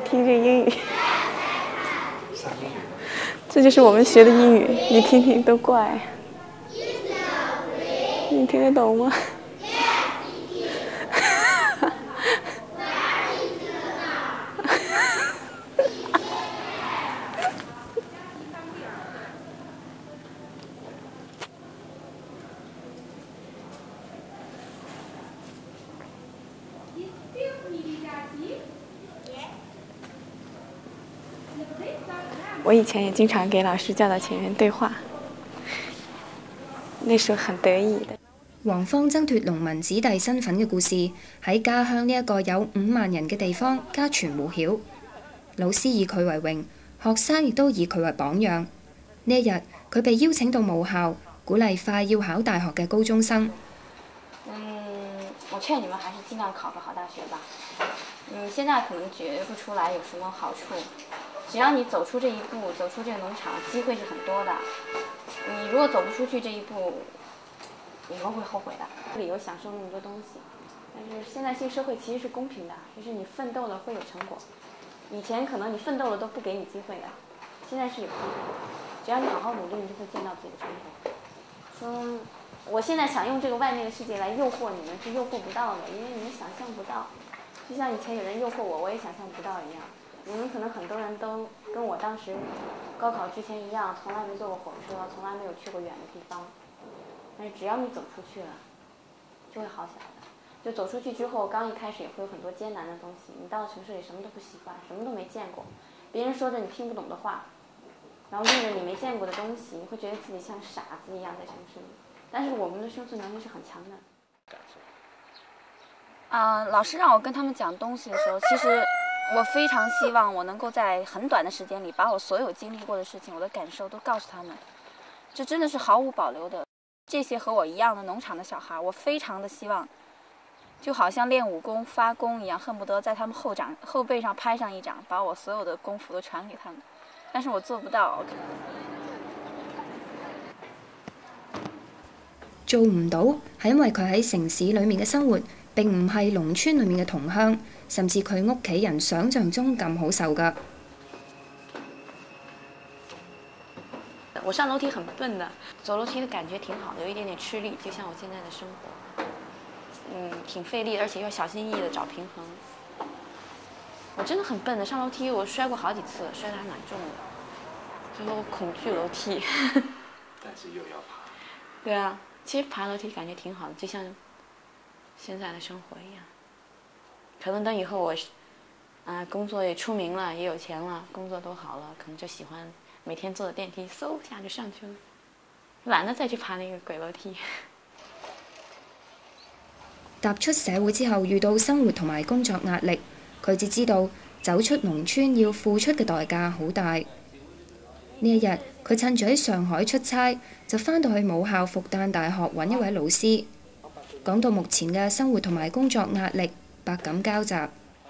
听这英语。这就是我们学的英语，你听听都怪。你听得懂吗？我以前也经常给老師叫到前面對話，那時候很得意的。 黃芳掙脱農民子弟身份嘅故事喺家鄉呢一個有5萬人嘅地方家傳戶曉，老師以佢為榮，學生亦都以佢為榜樣。呢一日，佢被邀請到母校，鼓勵快要考大學嘅高中生。 我勸你們還是盡量考個好大學吧。現在可能覺不出來有什麼好處。只要你走出這一步，走出這個農場，機會是很多的。你如果走不出去這一步，以後會後悔的。理由享受那麼多東西，但是現在這個社會其實是公平的，就是你奮鬥了會有成果。以前可能你奮鬥了都不給你機會的，現在是有機會的。只要你好好努力，你就會見到自己的成果。說我現在想用這個外面的世界來誘惑你們，是誘惑不到的，因為你們想象不到。就像以前有人誘惑我，我也想象不到一樣。你們可能很多人都跟我當時高考之前一樣，從來沒坐過火車，從來沒有去過遠的地方。但是只要你走出去了，就會好起來的。就走出去之後，剛一開始也會有很多艱難的東西。你到了城市裡什麼都不習慣，什麼都沒見過，別人說着你聽不懂的話，然後用着你沒見過的東西，你會覺得自己像傻子一樣在城市裡。但是我們的生存能力是很強的。老師讓我跟他們講東西的時候，其實我非常希望我能夠在很短的時間裡把我所有經歷過的事情，我的感受都告訴他們，這真的是毫無保留的。這些和我一樣的農場的小孩，我非常的希望，就好像練武功發功一樣，恨不得在他們後背上拍上一掌，把我所有的功夫都傳給他們。但是我做不到。 做唔到係因為佢喺城市裡面嘅生活並唔係農村裡面嘅同鄉，甚至佢屋企人想像中咁好受㗎。 我上樓梯很笨的，走樓梯的感覺挺好的，有一點點吃力，就像我現在的生活，挺費力，而且要小心翼翼的找平衡。我真的很笨的，上樓梯我摔過好幾次，摔得還蠻重的，所以我恐懼樓梯。 但是又要爬。 對啊。其實爬樓梯感覺挺好的，就像現在的生活一樣。可能等以後我，工作也出名了，也有錢了，工作都好了，可能就喜歡每天坐着電梯，嗖下就上去了，懶得再去爬那個鬼樓梯。 踏出社會之後，遇到生活同埋工作壓力，佢只知道走出農村要付出嘅代價好大。呢一日，佢趁住喺上海出差，就返到去母校復旦大學揾一位老師，講到目前嘅生活同埋工作壓力百感交集。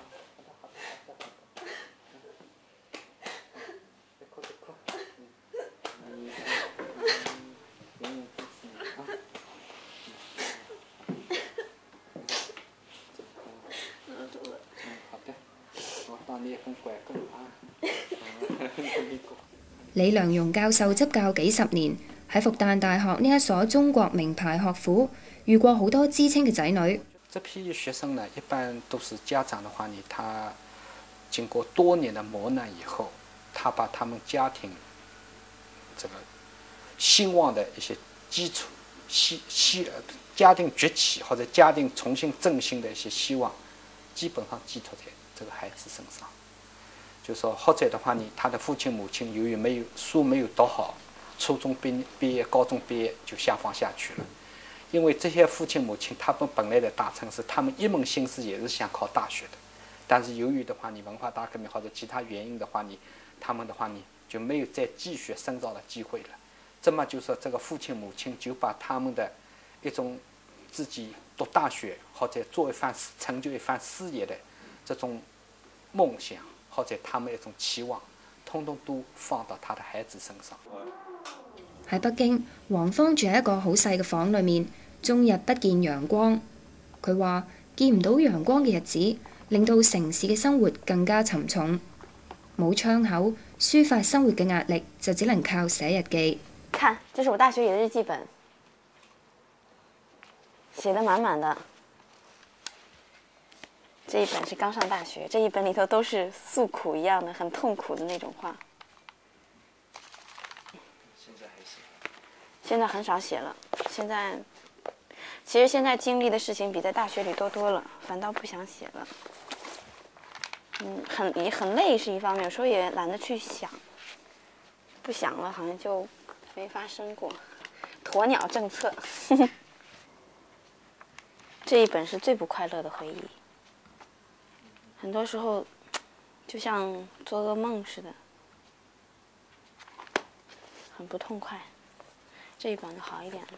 李良容教授執教幾十年，喺復旦大學呢一所中國名牌學府，遇過好多知青嘅仔女。 這批學生呢，一般都是家長的話呢，他經過多年的磨難以後，他把他們家庭這個興旺的一些基礎，家庭崛起或者家庭重新振興的一些希望，基本上寄託在這個孩子身上。就說或者的話呢，他的父親母親由於沒有讀好，初中畢業、高中畢業就下放下去了。因為這些父親母親他們本來的大城市，他們一門心思也是想考大學的，但是由於的話你文化大革命或者其他原因的話你他們的話你就沒有再繼續深造的機會了。這麼就說這個父親母親就把他們的一種自己讀大學或者成就一番事業的這種夢想或者他們一種期望，通通都放到他的孩子身上。 喺北京，黃芳住喺一個好細嘅房裏面，終日不見陽光。佢話見唔到陽光嘅日子，令到城市嘅生活更加沉重。 冇窗口，抒發生活嘅壓力就只能靠寫日記。 看，这是我大学里的日记本，写的满满的。这一本是刚上大学，这一本里头都是诉苦一样的，很痛苦的那种话。现在很少写了，其实现在经历的事情比在大学里多了，反倒不想写了。也很累是一方面，有时候也懒得去想，不想了好像就没发生过。鸵鸟政策，这一本是最不快乐的回忆。很多时候，就像做噩梦似的，很不痛快。这一本就好一點。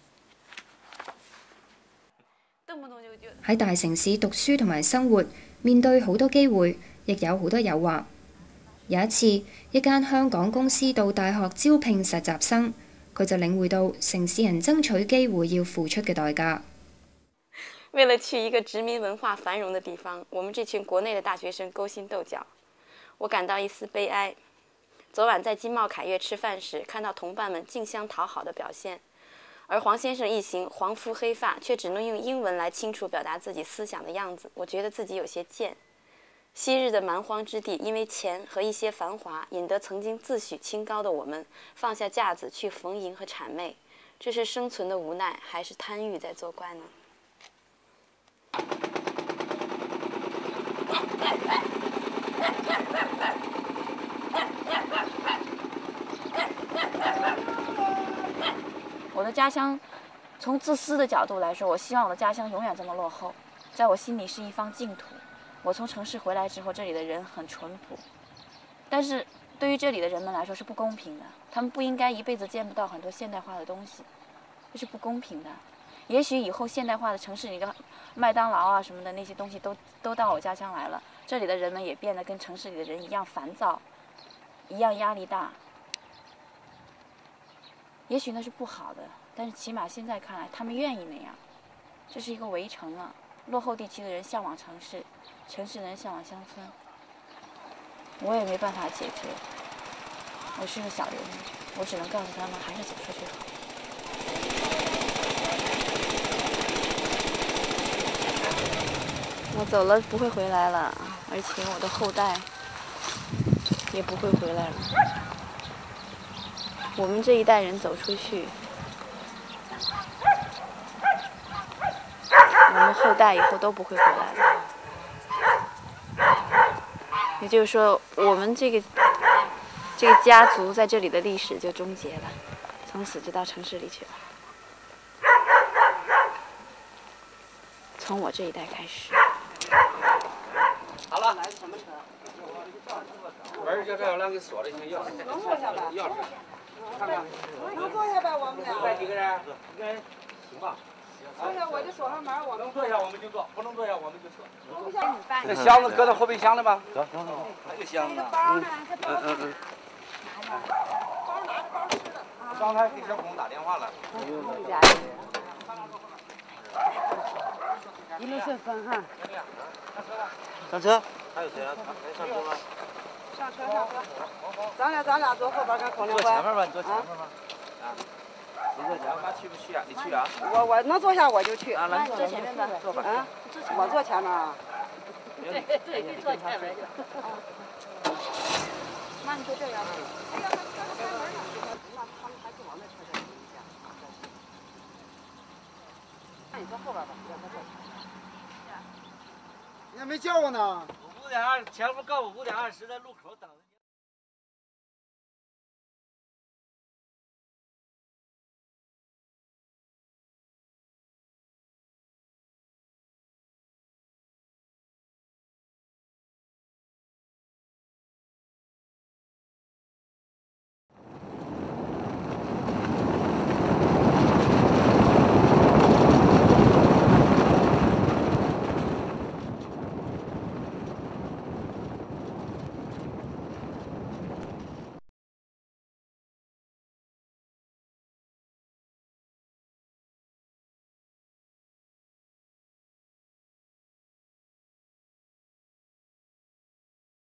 喺大城市讀書同埋生活，面對好多機會，亦有好多誘惑。有一次，一間香港公司到大學招聘實習生，佢就領會到城市人爭取機會要付出嘅代價。 為了去一個殖民文化繁榮的地方，我們這群國內的大學生勾心鬥角，我感到一絲悲哀。昨晚在金茂凱悅吃飯時，看到同伴們競相討好的表現，而黃先生一行黃膚黑髮，卻只能用英文來清楚表達自己思想的樣子，我覺得自己有些賤。昔日的蠻荒之地，因為錢和一些繁華，引得曾經自詡清高的我們放下架子去逢迎和谄媚，這是生存的無奈，還是貪欲在作怪呢？我的家乡，從自私的角度來說，我希望我的家鄉永遠這麼落後，在我心裡是一方淨土。我從城市回來之後，這裡的人很淳樸，但是對於這裡的人們來說是不公平的，他們不應該一輩子見不到很多現代化的東西，這是不公平的。也許以後現代化的城市裡的麥當勞啊什麼的那些東西都到我家鄉來了，這裡的人們也變得跟城市裡的人一樣煩躁，一樣壓力大。也許那是不好的，但是起碼現在看來，他們願意那樣。這是一個圍城啊，落後地區的人向往城市，城市人向往鄉村。我也沒辦法解決，我是個小人物，我只能告訴他們還是走出去好。我走了不會回來了，而且我的後代也不會回來了。我們這一代人走出去，我們後代以後都不會回來了。也就是說，我們這個家族在這裡的歷史就終結了，從此就到城市裡去了。從我這一代開始。 好了，来什么车？门就这样，让给锁了，行，钥匙。能坐下吧？钥匙。看看。能坐下吧？我们俩。带几个人？一个人，行吧？坐下我就锁上门，我们。能坐下我们就坐，不能坐下我们就撤。坐不下。这箱子搁到后备箱了吧？走。还有箱子呢。包呢？这包。包拿着包吃的。刚才给小孔打电话了。一路顺风哈。上车。还有谁啊？还上车吗？上车。咱俩坐后边跟孔令辉。坐前面吧，你坐前面吧。啊。你坐前面，妈去不去啊？你去啊？我能坐下我就去。啊，来， 坐前面吧。 坐吧。 啊， 我坐前面啊。 对，你坐前面。妈，你坐这边吧。哎呀，他开门了。那他们还是往那车上停一下。那你坐后边吧，让他坐前面。 你还没叫我呢。 5点20，前面告诉5点20，在路口等着。